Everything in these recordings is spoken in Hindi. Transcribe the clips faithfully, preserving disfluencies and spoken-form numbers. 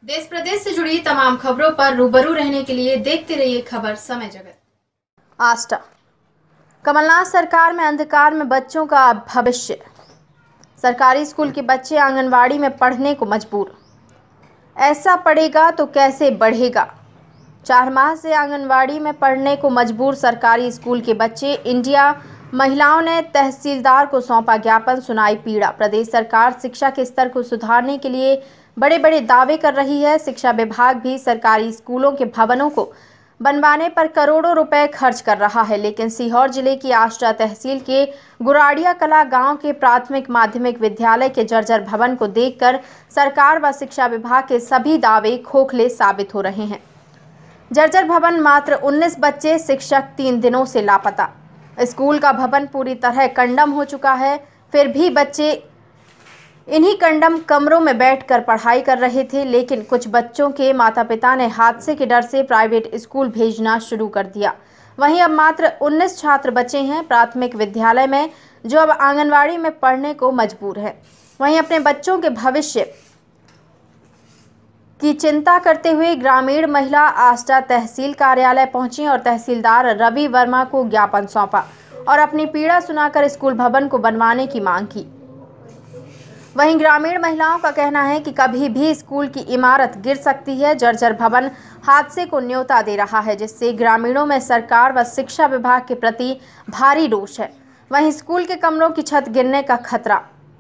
देश प्रदेश से जुड़ी तमाम खबरों पर रूबरू रहने के लिए देखते रहिए खबर समय जगत। आस्था। कमलनाथ सरकार में अंधकार में बच्चों का भविष्य। सरकारी स्कूल के बच्चे आंगनवाड़ी में पढ़ने को मजबूर। ऐसा पढ़ेगा तो कैसे बढ़ेगा। चार माह से आंगनवाड़ी में पढ़ने को मजबूर सरकारी स्कूल के बच्चे। इंडिया महिलाओं ने तहसीलदार को सौंपा ज्ञापन, सुनाई पीड़ा। प्रदेश सरकार शिक्षा के स्तर को सुधारने के लिए बड़े बड़े दावे कर रही है। शिक्षा विभाग भी सरकारी स्कूलों के भवनों को बनवाने पर करोड़ों रुपए खर्च कर रहा है, लेकिन सीहोर जिले की आष्टा तहसील के गुराड़िया कला गांव के प्राथमिक माध्यमिक विद्यालय के जर्जर भवन को देखकर सरकार व शिक्षा विभाग के सभी दावे खोखले साबित हो रहे हैं। जर्जर भवन, मात्र उन्नीस बच्चे, शिक्षक तीन दिनों से लापता। स्कूल का भवन पूरी तरह कंडम हो चुका है, फिर भी बच्चे इन्हीं कंडम कमरों में बैठकर पढ़ाई कर रहे थे, लेकिन कुछ बच्चों के माता पिता ने हादसे के डर से प्राइवेट स्कूल भेजना शुरू कर दिया। वहीं अब मात्र उन्नीस छात्र बचे हैं प्राथमिक विद्यालय में, जो अब आंगनवाड़ी में पढ़ने को मजबूर हैं। वहीं अपने बच्चों के भविष्य की चिंता करते हुए ग्रामीण महिला आष्टा तहसील कार्यालय पहुंची और तहसीलदार रवि वर्मा को ज्ञापन सौंपा और अपनी पीड़ा सुनाकर स्कूल भवन को बनवाने की मांग की। वहीं ग्रामीण महिलाओं का कहना है कि कभी भी स्कूल की इमारत गिर सकती है। जर्जर भवन हादसे को न्योता दे रहा है, जिससे ग्रामीणों में सरकार व शिक्षा विभाग के प्रति भारी रोष है। वहीं स्कूल के कमरों की छत गिरने का खतरा।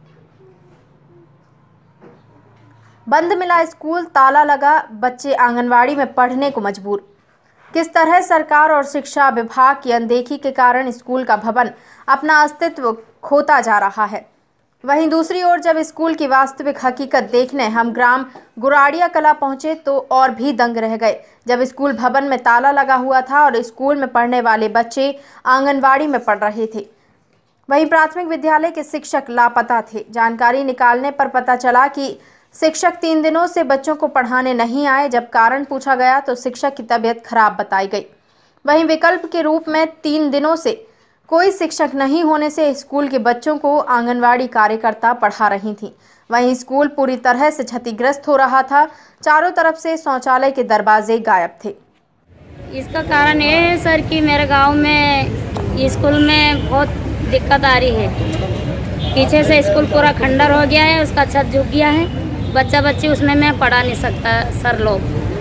बंद मिला स्कूल, ताला लगा, बच्चे आंगनवाड़ी में पढ़ने को मजबूर। किस तरह सरकार और शिक्षा विभाग की अनदेखी के कारण स्कूल का भवन अपना अस्तित्व खोता जा रहा है। वहीं दूसरी ओर जब स्कूल की वास्तविक हकीकत देखने हम ग्राम गुराड़िया कला पहुंचे तो और भी दंग रह गए, जब स्कूल भवन में ताला लगा हुआ था और स्कूल में पढ़ने वाले बच्चे आंगनवाड़ी में पढ़ रहे थे। वहीं प्राथमिक विद्यालय के शिक्षक लापता थे। जानकारी निकालने पर पता चला कि शिक्षक तीन दिनों से बच्चों को पढ़ाने नहीं आए। जब कारण पूछा गया तो शिक्षक की तबीयत खराब बताई गई। वहीं विकल्प के रूप में तीन दिनों से कोई शिक्षक नहीं होने से स्कूल के बच्चों को आंगनवाड़ी कार्यकर्ता पढ़ा रही थी। वहीं स्कूल पूरी तरह से क्षतिग्रस्त हो रहा था। चारों तरफ से शौचालय के दरवाजे गायब थे। इसका कारण ये है सर कि मेरे गांव में स्कूल में बहुत दिक्कत आ रही है। पीछे से स्कूल पूरा खंडर हो गया है, उसका छत झुक गया है। बच्चा बच्ची उसमें मैं पढ़ा नहीं सकता सर लोग।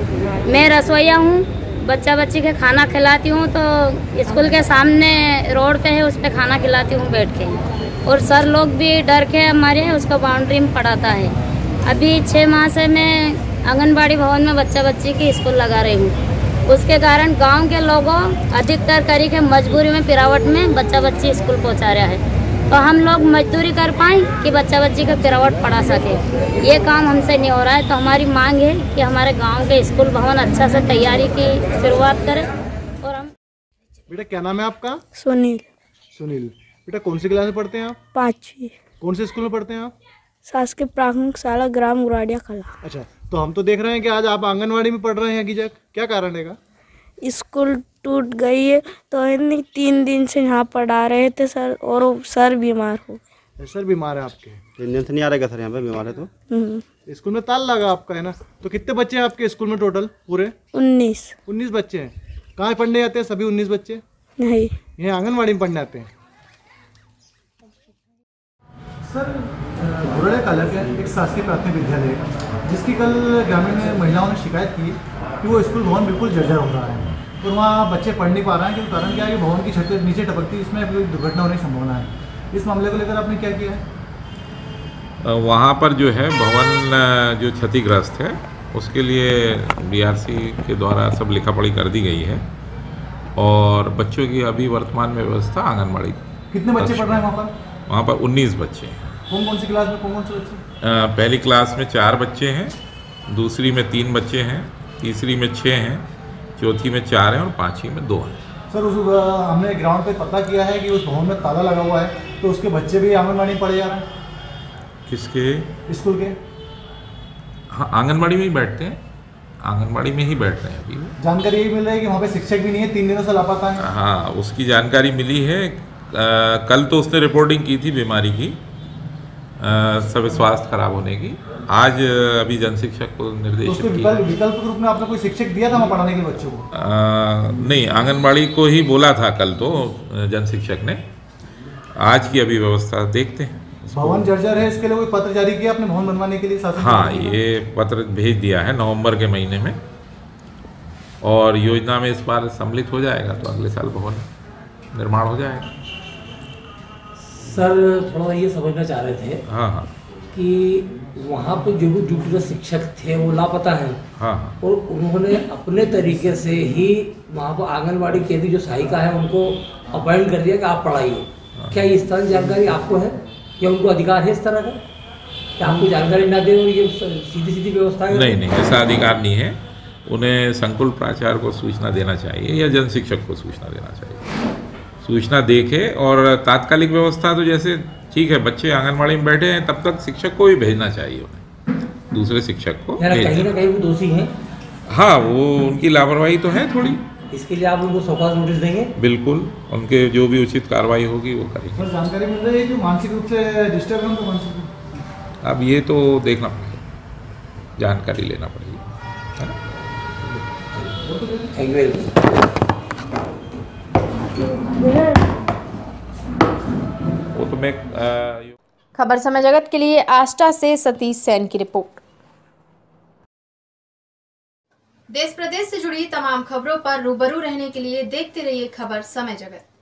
मैं रसोइया हूँ, बच्चा बच्ची के खाना खिलाती हूँ तो स्कूल के सामने रोड पे है, उस पर खाना खिलाती हूँ बैठ के। और सर लोग भी डर के हमारे उसका बाउंड्री में पढ़ाता है। अभी छः माह से मैं आंगनबाड़ी भवन में बच्चा बच्ची की स्कूल लगा रही हूँ। उसके कारण गांव के लोगों अधिकतर करी के मजबूरी में पिरावट में बच्चा बच्ची स्कूल पहुँचा रहा है, तो हम लोग मजदूरी कर पाएँ कि बच्चा बच्ची का पिरावट पढ़ा सके। ये काम हमसे नहीं हो रहा है, तो हमारी मांग है कि हमारे गांव के स्कूल भवन अच्छा से तैयारी की शुरुआत करें। और हम बेटा क्या नाम है आपका? सुनील। सुनील बेटा कौन सी क्लास में पढ़ते हैं आप? पाँचवीं। कौन से स्कूल में पढ़ते हैं आप? शासकीय प्राथमिक शाला ग्राम गुराड़िया कला। अच्छा, तो हम तो देख रहे हैं कि आज आप आंगनवाड़ी में पढ़ रहे हैं अकीजक, क्या कारण है? स्कूल टूट गई है तो इन्हीं तीन दिन से यहाँ पढ़ा रहे थे सर, और सर बीमार हो गए। सर बीमार है आपके? नींद नहीं आ रहेगा सर, यहाँ पे बीमार है तो। स्कूल में ताला लगा आपका है ना? तो कितने बच्चे हैं आपके स्कूल में टोटल पूरे? उन्नीस। उन्नीस बच्चे हैं। कहाँ पढ़ने जाते हैं सभी उन्नीस बच्चे? नहीं, ये आंगनवाड़ी में पढ़ने आते हैं। सर गुराड़िया कला के एक शासकीय प्राथमिक विद्यालय जिसकी कल ग्रामीण महिलाओं ने शिकायत की कि वो स्कूल भवन बिल्कुल जर्जर हो रहा है और वहाँ बच्चे पढ़ नहीं पा रहे हैं, क्योंकि कारण क्या है कि भवन की छत नीचे टपकती, इसमें कोई दुर्घटना होने की संभावना है। इस मामले को लेकर आपने क्या किया है? वहाँ पर जो है भवन जो क्षतिग्रस्त है उसके लिए बीआरसी के द्वारा सब लिखा पढ़ी कर दी गई है और बच्चों की अभी वर्तमान में व्यवस्था आंगनबाड़ी। कितने बच्चे पढ़ रहे हैं वहाँ पर? वहाँ पर उन्नीस बच्चे हैं। कौन कौन सी क्लास में कौन कौन से बच्चे? पहली क्लास में चार बच्चे हैं, दूसरी में तीन बच्चे हैं, तीसरी में छः हैं, चौथी में चार हैं और पाँचवीं में दो हैं। सर उस हमने ग्राउंड पे पता किया है कि उस भवन में ताला लगा हुआ है, तो उसके बच्चे भी आंगनबाड़ी में पढ़े जा रहे हैं? किसके? स्कूल के। हाँ, आंगनबाड़ी में ही बैठते हैं, आंगनबाड़ी में ही बैठ रहे हैं अभी। जानकारी यही मिल रही है कि वहाँ पे शिक्षक भी नहीं है, तीन दिनों से लापता है। हाँ, उसकी जानकारी मिली है। आ, कल तो उसने रिपोर्टिंग की थी बीमारी की, सब स्वास्थ्य खराब होने की। आज अभी जन शिक्षक को निर्देशित किया। विकल्प के रूप में आपने कोई शिक्षक दिया था वहाँ पढ़ाने के बच्चों को? आ, नहीं, आंगनबाड़ी को ही बोला था कल तो जन शिक्षक ने। आज की अभी व्यवस्था देखते हैं। भवन जर्जर है, इसके लिए कोई पत्र जारी किया आपने भवन बनवाने के लिए? शासन हाँ, ये पत्र भेज दिया है नवंबर के महीने में, और योजना में इस बार सम्मिलित हो जाएगा तो अगले साल भवन निर्माण हो जाएगा। सर थोड़ा ये समझना चाह रहे थे हाँ हाँ कि वहाँ पे जो भी ड्यूटी शिक्षक थे वो लापता हैं। हाँ हाँ और उन्होंने अपने तरीके से ही वहाँ पर आंगनबाड़ी केंद्र जो सहायिका है उनको अपॉइंट कर दिया कि आप पढ़ाइए। क्या इस तरह की जानकारी आपको है या उनको अधिकार है इस तरह का कि आपको जानकारी ना दे और ये सीधी सीधी व्यवस्था है? नहीं नहीं, ऐसा अधिकार नहीं है। उन्हें संकुल प्राचार्य को सूचना देना चाहिए या जन शिक्षक को सूचना देना चाहिए। सूचना देके और तात्कालिक व्यवस्था तो जैसे ठीक है, बच्चे आंगनबाड़ी में बैठे हैं तब तक शिक्षक को भी भेजना चाहिए, उन्हें दूसरे शिक्षक को कहीं ना कहीं वो दोषी हैं। हाँ, वो उनकी लापरवाही तो है थोड़ी, इसके लिए आप उनको सौगात नोटिस देंगे? बिल्कुल, उनके जो भी उचित कार्रवाई होगी वो करेंगे। सर जानकारी मिल रही है कि मानसिक रूप से डिस्टर्ब है उनको? मानसिक अब ये तो देखना पड़ेगा, जानकारी लेना पड़ेगी, है ना? Thank you very much. वो तो मैं खबर समय जगत के लिए आष्टा से सतीश सेन की रिपोर्ट। देश प्रदेश से जुड़ी तमाम खबरों पर रूबरू रहने के लिए देखते रहिए खबर समय जगत।